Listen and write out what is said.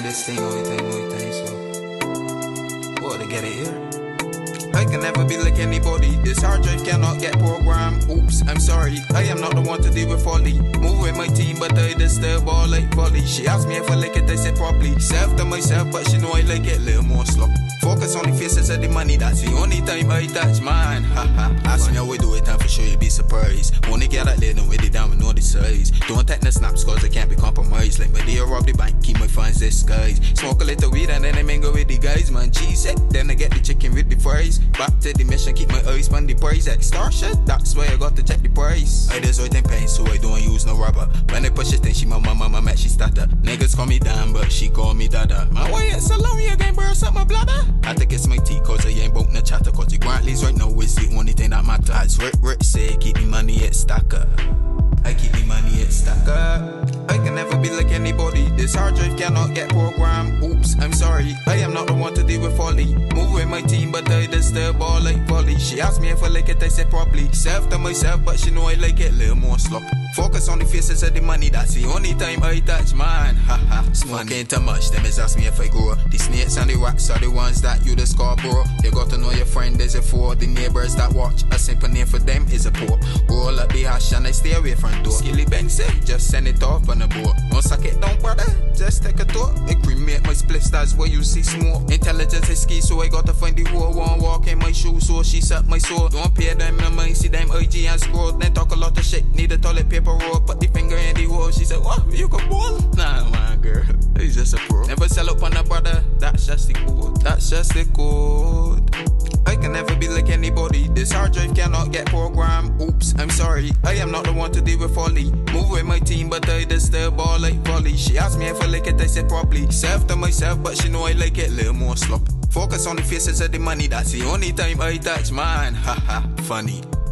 this thing, so what to get it here? I can never be like anybody. This hard drive cannot get programmed. Oops, I'm sorry. I am not the one to deal with folly. Move with my team, but I disturb all like volley. She asked me if I like it, I said probably. Self to myself, but she know I like it, little more slop. Focus on the faces of the money, that's the only time I touch mine. Haha, ask me how we do it, and for sure you'll be surprised. Only get that later with it down with know the size. Don't take the snaps, cause I can't be compromised. Like my dear rob the bank, keep my funds disguised. Smoke a little weed and then I mingle with the guys, man. Cheese it, then I get the chicken with the fries. Back to the mission, keep my eyes on the price. Extra shit, that's why I got to check the price. I deserve them pain, so I don't use no rubber. When I push it, then she my mama, make she stutter. Niggas call me Dan, but she call me Dada. Man, why it's so long, you can't burst up my bladder? I had to kiss my teeth, cause I ain't bout no chatter. Cause the Grantley's right now is the only thing that matters. Rick say, keep the money at stacker. I keep the money at stacker. I can never be like anybody. This hard drive cannot get programmed. Oops, I'm sorry. I am not the one to deal with folly. Move with my team, but I disturb all like volley. She asked me if I like it, I said probably. Self to myself, but she know I like it, little more slop. Focus on the faces of the money, that's the only time I touch mine. Haha, smoke ain't too much, them is ask me if I grow. The snakes and the rats are the ones that you discover, bro. You got to know your friend is a four. The neighbors that watch, a simple name for them is a poor. Roll up the hash and I stay away from door. Skilly bang say, just send it off on the board. Don't suck it down, brother, just take a thought. It cremate my spliffs, that's where you see smoke. Intelligence is key, so I got to find the whole one. Walk in my shoes, so she suck my soul. Don't pay them no mind, see them IG and scroll. Then talk a lot of shit, need a toilet paper roll. Put the finger in the hole, she said, what, you can ball? Nah, man, girl, he's just a pro. Never sell up on a brother, that's just the code. That's just the code. I can never be like anybody. This hard drive cannot get programmed. Oops, I'm sorry. I am not the one to deal with folly. Move with my team, but I disturb all like volley. She asked me if I like it, I said probably. Self to myself, but she know I like it, little more slop. Focus on the faces of the money, that's the only time I touch mine. Haha, funny.